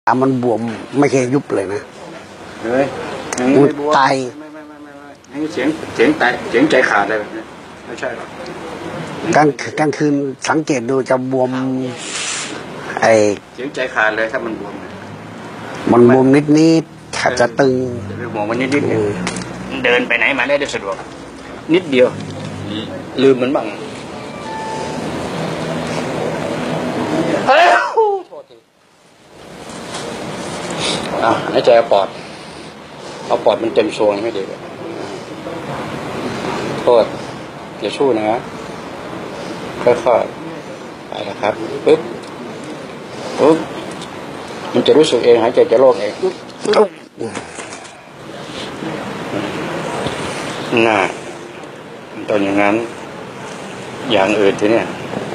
มันบวมไม่เคยยุบเลยนะเฮ้ยไม่บวมไตไม่เสียงไตเสียงใจขาดอะไรแบบนี้ไม่ใช่หรอกกลางคืนสังเกตดูจะบวมเสียงใจขาดเลยถ้ามันบวมมันบวมนิดๆขาจะตึงบวมมันนิดเดินไปไหนมาได้สะดวกนิดเดียวลืมมันบ้างหายใจเอาปอดมันเต็มโซนไม่ดีโทษอย่าชู้นะค่อยๆไปนะครับปึ๊บมันจะรู้สึกเองหายใจจะโล่งเองน่าตอนอย่างนั้นอย่างอื่นทีเนี่ย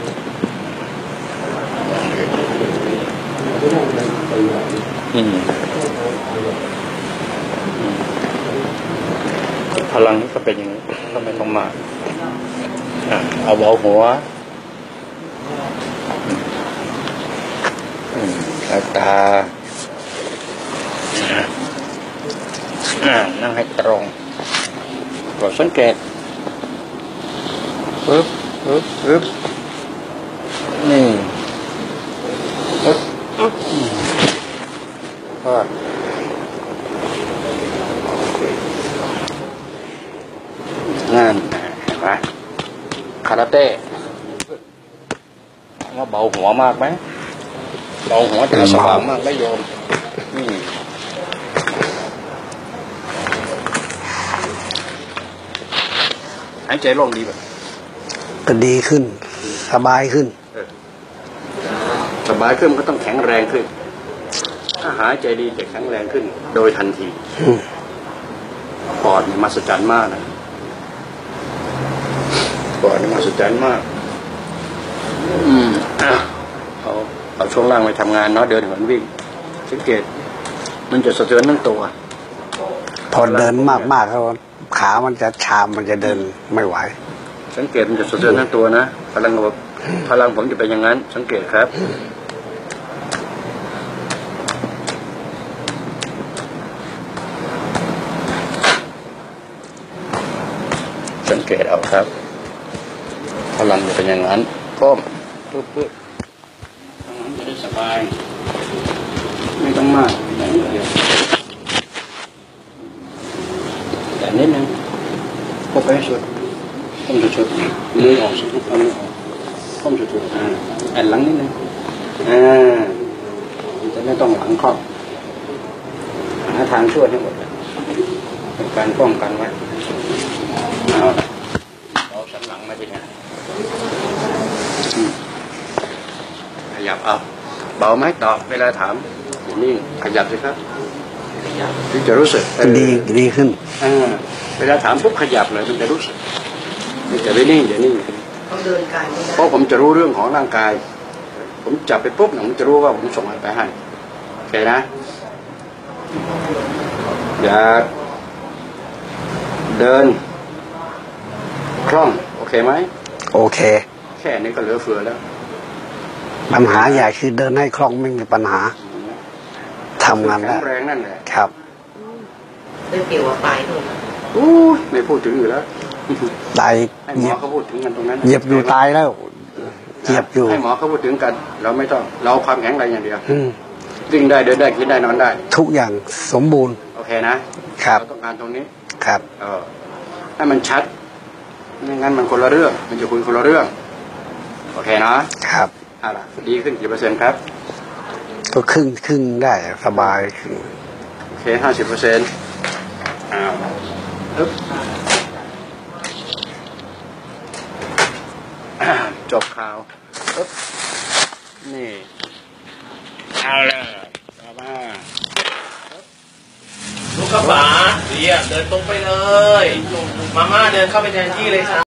พลังนี้ก็เป็นอย่างนี้ก็ไม่ต้องมากเอาเบาหัวตานั่งให้ตรงกดสังเกตปึ๊บนี่ปึ๊บนั่นไปคาราเต้ว่าเบาหัวมากไหมเบาหัวแต่สว่างมากไม่โยมหายใจโล่งดีแบบก็ดีขึ้นสบายขึ้นสบายขึ้นก็ต้องแข็งแรงขึ้นถ้าหายใจดีจะแข็งแรงขึ้นโดยทันทีปอดนี่มหัศจรรย์มากนะปอดนี่มหัศจรรย์มากเอาช่วงล่างไปทำงานเนาะเดินเหมือนวิ่งสังเกตมันจะสะเทือนทั้งตัวพอเดินมากๆเขาขามันจะชามันจะเดินไม่ไหวสังเกตมันจะสะเทือนทั้งตัวนะพลังผมจะเป็นอย่างนั้นสังเกตครับสังเกตเอาครับพลังจะเป็นอย่างนั้นก้มปึ๊บจะได้สบายไม่ต้องมากแต่นิดเดียวแต่นิดนึงพบไปให้สุดก้มสุดมือออกสุดเอามือออกก้มสุดแอนหลังนิดนึงจะไม่ต้องหลังครอบหาทางช่วยให้หมดเป็นการป้องกันไว้เอาสันหลังมาดิเนี่ยขยับเอาเบาไหมตอบเวลาถามนี่ขยับสิครับถึงจะรู้สึกดีขึ้นเวลาถามปุ๊บขยับเลยมันจะรู้สึกมันจะไม่นิ่งเดี๋ยวนิ่งเพราะผมจะรู้เรื่องของร่างกายผมจับไปปุ๊บผมจะรู้ว่าผมส่งอะไรไปให้โอเคนะอย่าเดินคล่องโอเคไหมโอเคแค่นี้ก็เหลือเฟือแล้วปัญหาใหญ่คือเดินให้คล่องไม่มีปัญหาทำงานได้แรงนั่นแหละครับไม่เกี่ยวกับตายด้วยไม่พูดถึงอยู่แล้วตายให้หมอเขาพูดถึงกันตรงนั้นเหยียบอยู่ตายแล้วเหยียบอยู่ให้หมอเขาพูดถึงกันเราไม่ต้องเราความแข็งแรงอย่างเดียววิ่งได้เดินได้กินได้นอนได้ทุกอย่างสมบูรณ์โอเคนะครับเราต้องการตรงนี้ครับให้มันชัดไม่งั้นมันคนละเรื่องมันจะคุยคนละเรื่องโอเคนะครับอะไรดีขึ้นกี่เปอร์เซ็นต์ครับก็ครึ่งได้สบายโอเค50%จบข่าวนี่เอาเลยมาลูกกระป๋าเดินตรงไปเลยมาม่าเดินเข้าไปแทนที่เลยครับ